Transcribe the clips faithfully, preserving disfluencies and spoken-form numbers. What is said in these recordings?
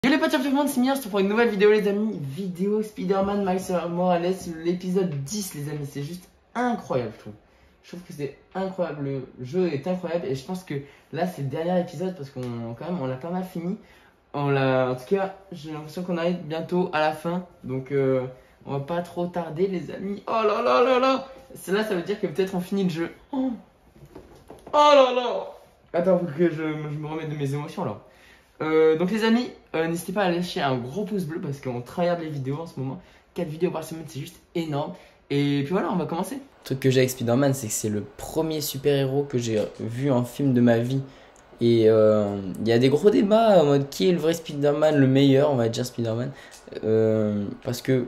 Yo les potes, tout le monde, c'est Mia, je te prends une nouvelle vidéo les amis. Vidéo Spider-Man Miles Morales, l'épisode dix les amis, c'est juste incroyable je trouve. Je trouve que c'est incroyable, le jeu est incroyable et je pense que là c'est le dernier épisode parce qu'on quand même on l'a pas mal fini. On l'a, en tout cas j'ai l'impression qu'on arrive bientôt à la fin, donc euh, on va pas trop tarder les amis. Oh là là là là, c'est là ça veut dire que peut-être on finit le jeu. Oh, oh là là. Attends, faut que je, je me remette de mes émotions là. Euh, donc les amis, euh, n'hésitez pas à lâcher un gros pouce bleu parce qu'on travaille les vidéos en ce moment. quatre vidéos par semaine, c'est juste énorme. Et puis voilà, on va commencer. Le truc que j'ai avec Spider-Man, c'est que c'est le premier super-héros que j'ai vu en film de ma vie. Et il euh, y a des gros débats en mode qui est le vrai Spider-Man, le meilleur, on va dire Spider-Man. Euh, parce que...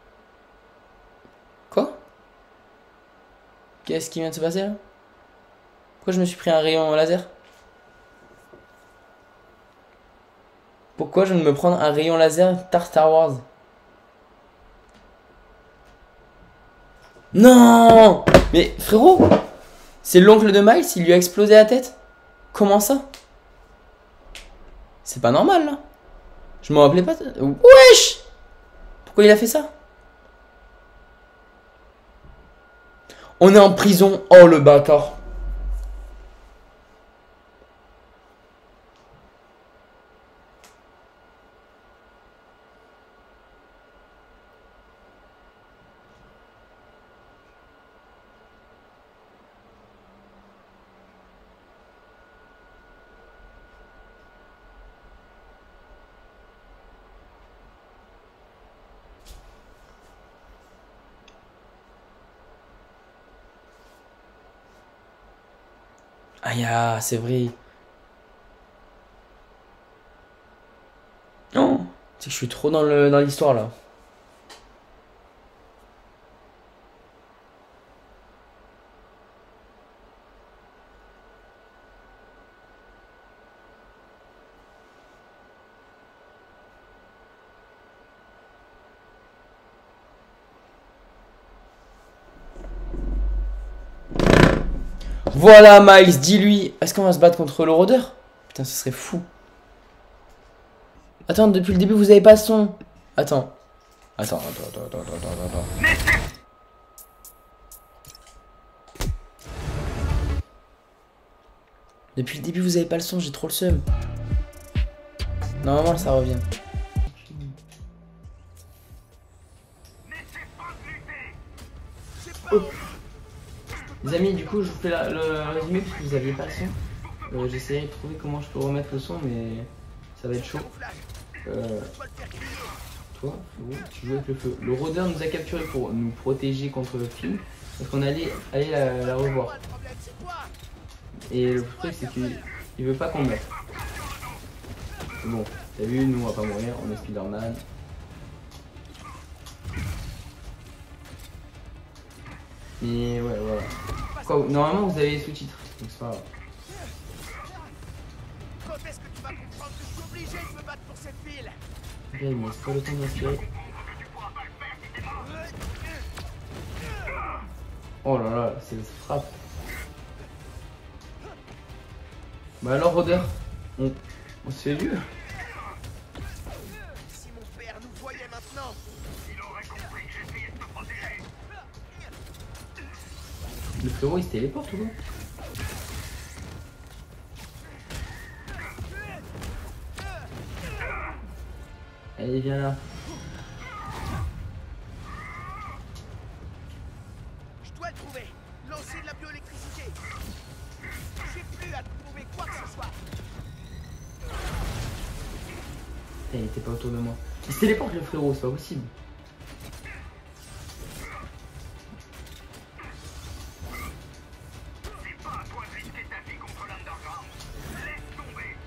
Quoi? Qu'est-ce qui vient de se passer là? Pourquoi je me suis pris un rayon laser? Pourquoi je viens de me prendre un rayon laser Star Star Wars? Non! Mais frérot, c'est l'oncle de Miles, il lui a explosé la tête? Comment ça? C'est pas normal là. Je me rappelais pas. Wesh! Pourquoi il a fait ça? On est en prison. Oh le bâtard. Aïe, ah, c'est vrai. Non, c'est que je suis trop dans le dans l'histoire là. Voilà Miles, dis-lui. Est-ce qu'on va se battre contre le rôdeur? Putain, ce serait fou. Attends, depuis le début vous avez pas le son. Attends. Attends, attends, attends, attends, attends, attends. Depuis le début vous avez pas le son, j'ai trop le seum. Normalement ça revient. Oh. Les amis, du coup je vous fais la, le résumé parce que vous aviez pas le son. Euh, J'essaierai de trouver comment je peux remettre le son mais ça va être chaud. Euh, toi, tu joues avec le feu. Le rôdeur nous a capturés pour nous protéger contre le film. Parce qu'on allait aller la, la revoir. Et le truc c'est qu'il il veut pas qu'on meure. Bon, t'as vu, nous on va pas mourir, on est Spider-Man. Mais ouais, voilà. Quoi, normalement vous avez les sous-titres, donc c'est pas grave. Quand est-ce que tu vas comprendre que je suis obligé de me battre pour cette ville? Ok, il me laisse pas le temps d'inspirer. Oh là là, c'est frappe. Bah alors rôdeur, on, on se fait vieux. Si mon père nous voyait maintenant. Il aurait compris que j'essayais de me protéger. Le frérot il se téléporte ou quoi? Allez viens là. Je dois le trouver. Lancer de la bioélectricité. J'ai plus à trouver quoi que ce soit. Il était pas autour de moi. Il se téléporte le frérot, c'est pas possible. C'est pas à toi de risquer ta vie contre l'underground. Laisse tomber.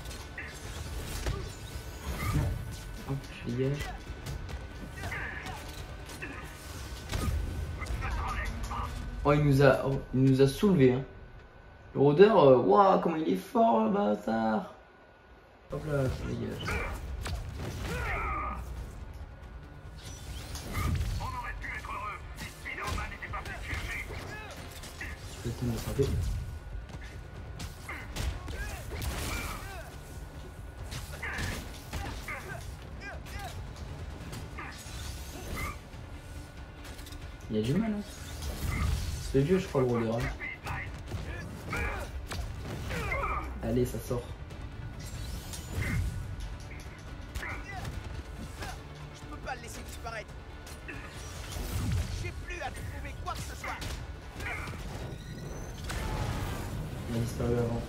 Hop, je dégage. Oh il nous a, oh, il nous a soulevé hein. Le rôdeur, euh, waouh comment il est fort le bâtard. Hop là, je dégage. On aurait pu être heureux si Spider-Man n'était pas fait chercher. Je vais te frapper. Il y a du mal. Hein. C'est vieux, je crois, le rôdeur. Hein. Allez, ça sort. Je peux pas le laisser disparaître. J'ai plus à trouver quoi que ce soit. Il a disparu avant.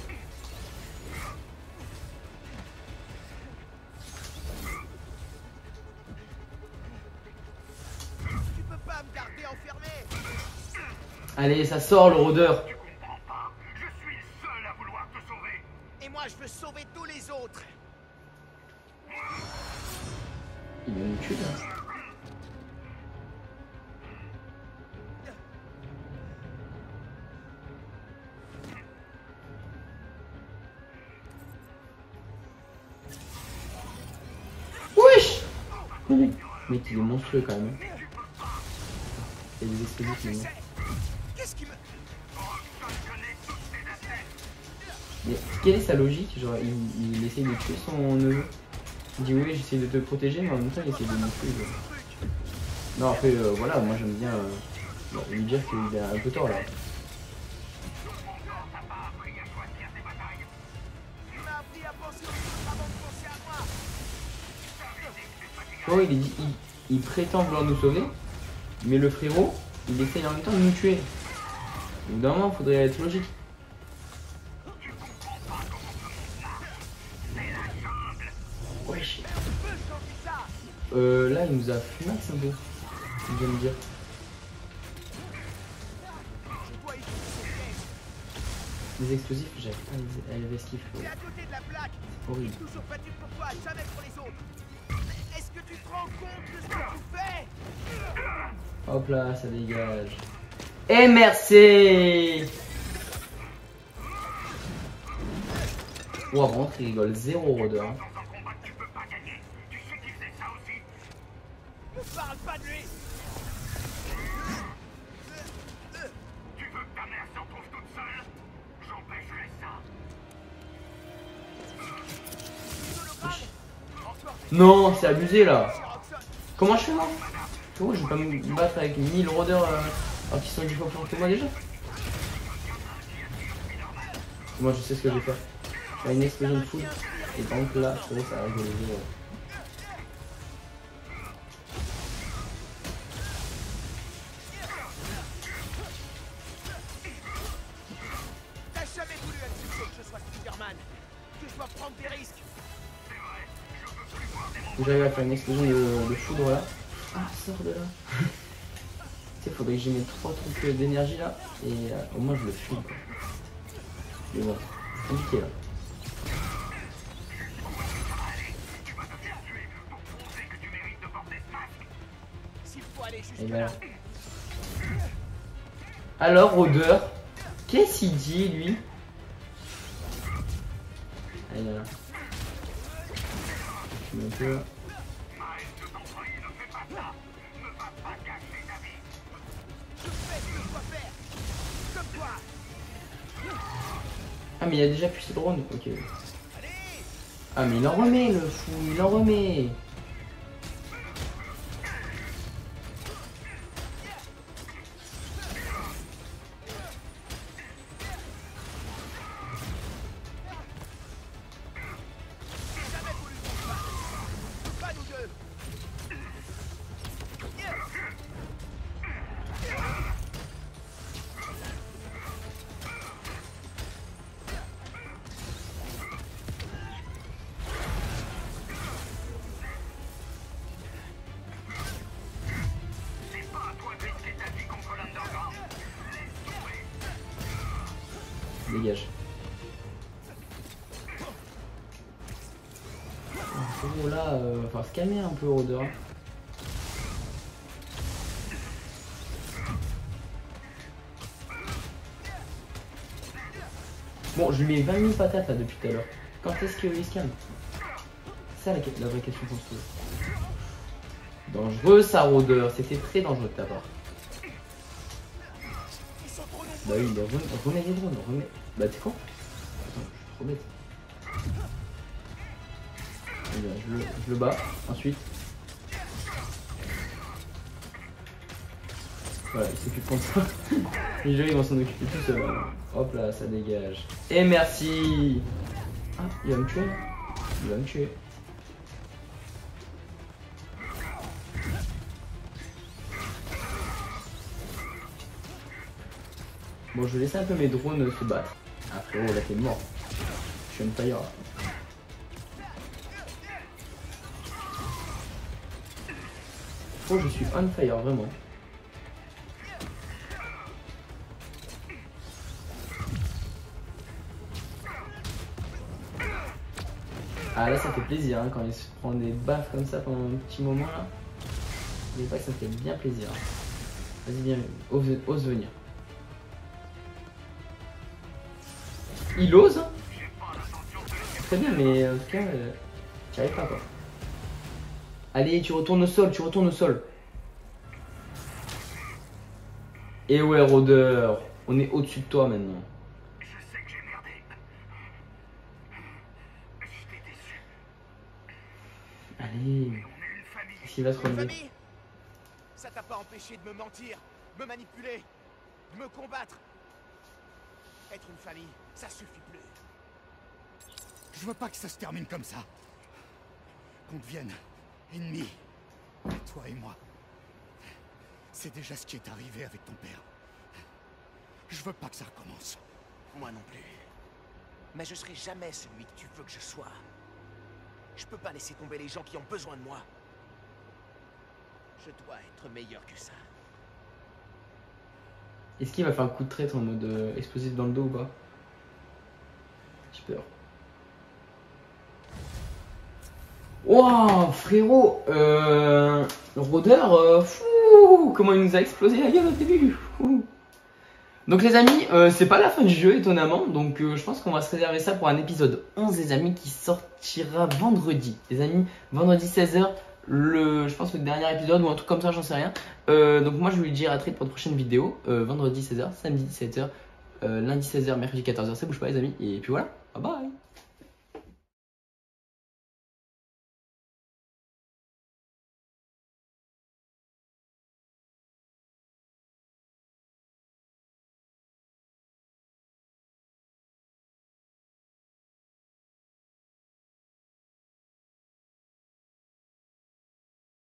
Tu peux pas me garder enfermé. Allez, ça sort le rôdeur. Tu comprends pas. Je suis le seul à vouloir te sauver. Et moi, je veux sauver tous les autres. Il va nous tuer là. Wesh! Mec, mec, il est monstrueux quand même. Il y a des explosifs Je mais sais. Qu'est-ce qui me... Mais quelle est sa logique? Genre, il, il essaye de tuer son neveu. Il dit oui, j'essaie de te protéger, mais en même temps, il essaie de me tuer. Genre. Non, après, euh, voilà, moi j'aime bien euh, bon, lui dire qu'il a un peu tort là. Tu m'as appris à penser aux autres avant de penser à moi. Oh, il, est dit, il, il prétend vouloir nous sauver, mais le frérot, il essaye en même temps de nous tuer. Au bout d'un moment, il faudrait être logique. Wesh. Euh, là, il nous a fumax un peu. Il vient me dire. Les explosifs, j'avais pas les, à les esquives. T'es à côté de la plaque. Horrible. J'ai toujours battu pour toi, jamais pour les autres. Est-ce que tu te rends compte de ce que tu fais? Hop là, ça dégage. Et merci. Ouah, rentre, il rigole. Zéro rôdeur. Hein. Ne parle pas de lui. Tu veux que ta mère s'en trouve toute seule? J'empêcherai ça. Non, c'est abusé là. Comment je fais moi? Comment je vais pas me battre avec mille rôdeurs euh, alors qu'ils sont dix fois plus forts que moi déjà? Moi je sais ce que je vais faire. Faire une explosion de foudre. Et par exemple là, je ça va rigoler. T'as jamais voulu accepter que je sois Spider-Man. Que je dois prendre des risques. J'arrive à faire une explosion de, de foudre là. Ah, sors de là. Tu sais, faudrait que j'y mette trois trucs d'énergie là. Et euh, au moins je le fume. Mais bon, c'est compliqué là. S'il faut aller jusque Et là. voilà. Alors, rôdeur, qu'est-ce qu'il dit lui? Allez là. Je mets un peu. Je fais ce que je dois faire. Comme toi. Ah mais il a déjà pu ses drones, ok. Allez. Ah mais il en remet le fou, il en remet. J'ai jamais voulu qu'on se batte. Pas nous deux. Dégage. Oh là, euh, va falloir se calmer un peu, rôdeur. Bon, je lui mets vingt mille patates là depuis tout à l'heure. Quand est-ce qu'il se calme? C'est ça la, la vraie question qu'on se pose. Dangereux ça, rôdeur. C'était très dangereux de ta part. Bah oui, bah remets, remets les drones, remets. Bah t'es con? Attends, je suis trop bête. Eh bien, je le, je le bats, ensuite. Voilà, il s'occupe comme ça. Les jeux, ils vont s'en occuper tout seuls. Hop là, ça dégage. Et merci. Ah, il va me tuer là. Il va me tuer. Bon, je vais laisser un peu mes drones se battre. Ah frérot, là t'es mort. Je suis on fire là. Oh, je suis on fire, vraiment. Ah là ça fait plaisir hein, quand il se prend des baffes comme ça pendant un petit moment là. Je dis pas que ça fait bien plaisir. Vas-y viens, ose, ose venir. Il ose hein. Très bien mais en tout cas, euh, tu arrives pas quoi. Allez tu retournes au sol, tu retournes au sol. Et ouais rôdeur, on est au-dessus de toi maintenant. Allez, qu'est-ce qu'il va se relever? Ça t'a pas empêché de me mentir, me manipuler, de me combattre. Être une famille, ça suffit plus. Je veux pas que ça se termine comme ça. Qu'on devienne ennemis, toi et moi. C'est déjà ce qui est arrivé avec ton père. Je veux pas que ça recommence. Moi non plus. Mais je serai jamais celui que tu veux que je sois. Je peux pas laisser tomber les gens qui ont besoin de moi. Je dois être meilleur que ça. Est-ce qu'il va faire un coup de traître en mode euh, explosif dans le dos ou pas? J'ai peur. Waouh, frérot, euh, le rôdeur, euh, fou, comment il nous a explosé la gueule au début. Fou. Donc les amis, euh, c'est pas la fin du jeu étonnamment, donc euh, je pense qu'on va se réserver ça pour un épisode onze les amis qui sortira vendredi. Les amis, vendredi seize heures, le, je pense le dernier épisode ou un truc comme ça, j'en sais rien. Euh, donc moi je vais lui dire à très vite pour de prochaines vidéos, euh, vendredi seize heures, samedi dix-sept heures, euh, lundi seize heures, mercredi quatorze heures, ça bouge pas les amis, et puis voilà, bye bye.